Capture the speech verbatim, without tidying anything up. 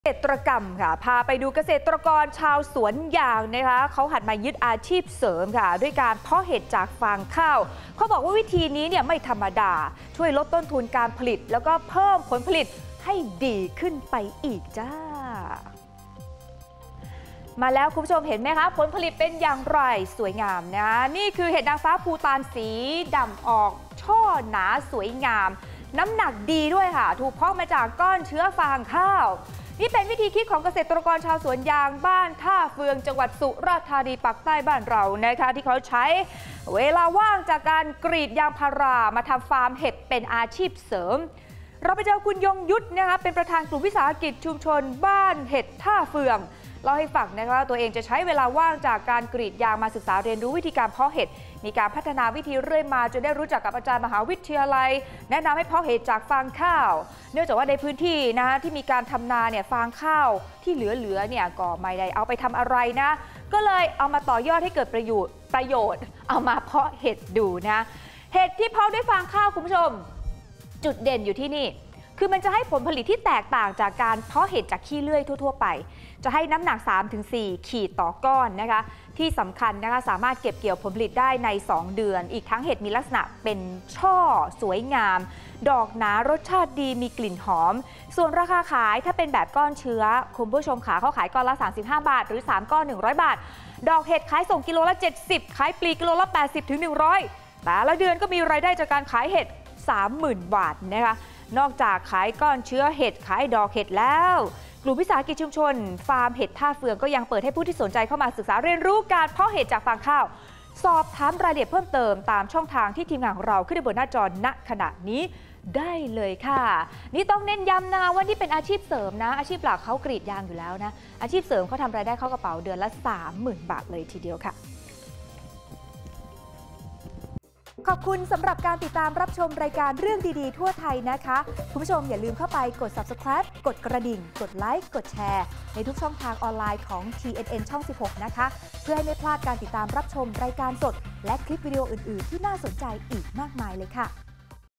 เกษตรกรรมค่ะพาไปดูเกษตรกรชาวสวนยางนะคะเขาหันมายึดอาชีพเสริมค่ะด้วยการเพาะเห็ดจากฟางข้าวเขาบอกว่าวิธีนี้เนี่ยไม่ธรรมดาช่วยลดต้นทุนการผลิตแล้วก็เพิ่มผลผลิตให้ดีขึ้นไปอีกจ้ามาแล้วคุณผู้ชมเห็นไหมคะผลผลิตเป็นอย่างไรสวยงามนะนี่คือเห็ดนางฟ้าภูฏานสีดำออกช่อหนาสวยงามน้ำหนักดีด้วยค่ะถูกเพาะมาจากก้อนเชื้อฟางข้าวนี่เป็นวิธีคิดของเกษตรกรชาวสวนยางบ้านท่าเฟืองจังหวัดสุราษฎร์ธานีปากใต้บ้านเรานะคะที่เขาใช้เวลาว่างจากการกรีดยางพารามาทำฟาร์มเห็ดเป็นอาชีพเสริมเราไปเจอคุณยงยุทธนะคะเป็นประธานกลุ่มวิสาหกิจชุมชนบ้านเห็ดท่าเฟืองเล่าให้ฟังนะคะว่าตัวเองจะใช้เวลาว่างจากการกรีดยางมาศึกษาเรียนรู้วิธีการเพาะเห็ดมีการพัฒนาวิธีเรื่อยมาจนได้รู้จักกับอาจารย์มหาวิทยาลัยแนะนำให้เพาะเห็ดจากฟางข้าวเนื่องจากว่าในพื้นที่นะที่มีการทำนาเนี่ยฟางข้าวที่เหลือๆเนี่ยก็ไม่ได้เอาไปทำอะไรนะก็เลยเอามาต่อยอดให้เกิดประโยชน์ประโยชน์เอามาเพาะเห็ดดูนะเห็ดที่เพาะด้วยฟางข้าวคุณผู้ชมจุดเด่นอยู่ที่นี่คือมันจะให้ผลผลิตที่แตกต่างจากการเพาะเห็ดจากขี้เลื่อยทั่วๆไปจะให้น้ำหนัก สามถึงสี่ ขีดต่อก้อนนะคะที่สำคัญนะคะสามารถเก็บเกี่ยวผลผลิตได้ในสองเดือนอีกทั้งเห็ดมีลักษณะเป็นช่อสวยงามดอกหนารสชาติดีมีกลิ่นหอมส่วนราคาขายถ้าเป็นแบบก้อนเชื้อคุณผู้ชมขาเขาขายก้อนละสามสิบห้าบาทหรือสามก้อนหนึ่งร้อยบาทดอกเห็ดขายส่งกิโลละเจ็ดสิบขายปลีกกิโลละแปดสิบถึงหนึ่งร้อยแต่ละเดือนก็มีรายได้จากการขายเห็ด สามหมื่น บาทนะคะนอกจากขายก้อนเชื้อเห็ดขายดอกเห็ดแล้วกลุ่มวิสาหกิจชุมชนฟาร์มเห็ดท่าเฟืองก็ยังเปิดให้ผู้ที่สนใจเข้ามาศึกษาเรียนรู้การเพาะเห็ดจากฟางข้าวสอบถามรายละเอียดเพิ่มเติมตามช่องทางที่ทีมงานของเราขึ้นบนหน้าจอณขณะนี้ได้เลยค่ะนี่ต้องเน้นย้ำนะว่านี่เป็นอาชีพเสริมนะอาชีพหลักเขากรีดยางอยู่แล้วนะอาชีพเสริมเขาทำรายได้เข้ากระเป๋าเดือนละ สามหมื่น บาทเลยทีเดียวค่ะขอบคุณสำหรับการติดตามรับชมรายการเรื่องดีๆทั่วไทยนะคะคุณผู้ชมอย่าลืมเข้าไปกด ซับสไครบ์ กดกระดิ่งกดไลค์กดแชร์ในทุกช่องทางออนไลน์ของ ที เอ็น เอ็น ช่อง สิบหก นะคะเพื่อให้ไม่พลาดการติดตามรับชมรายการสดและคลิปวิดีโออื่นๆที่น่าสนใจอีกมากมายเลยค่ะ